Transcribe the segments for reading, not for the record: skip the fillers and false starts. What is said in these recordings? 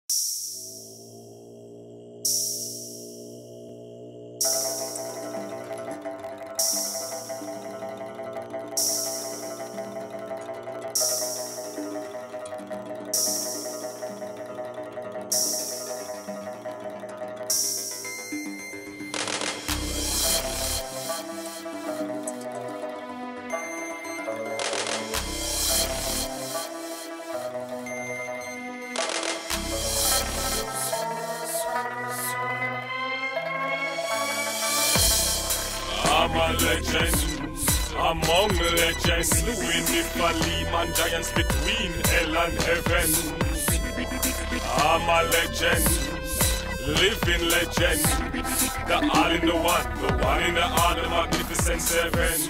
I'm a legend, among legends. Louis Nifali, man, giants between hell and heaven. I'm a legend, living legend. The all in the one in the all, the magnificent seven.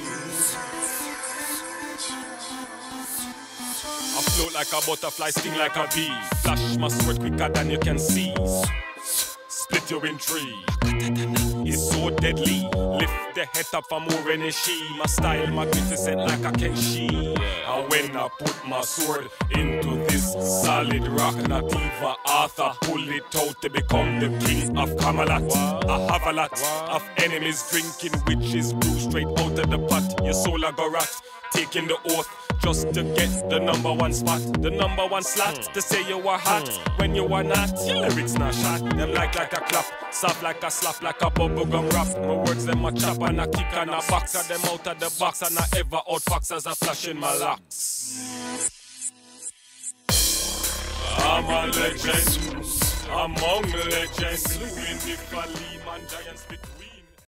I float like a butterfly, sting like a bee. Flash my sword quicker than you can see. Split you in three. It's so deadly. Lift the head up for more energy. My style magnificent like a Kenshi. And when I put my sword into this solid rock, Nativa Arthur pull it out to become the king of Camelot. I have a lot of enemies drinking witches brew straight out of the pot. Your soul a go rot, taking the oath just to get the #1 spot, the #1 slot. To say you are hot when you are not. Your lyrics not shot, them like a clap, soft like a slap, like a bubble gum rap. My words them a chop and a kick and a box, and them out of the box, and I ever outfox as I flash in my locks. I'm a legend, among legends. Louis Nifali, man, giants between.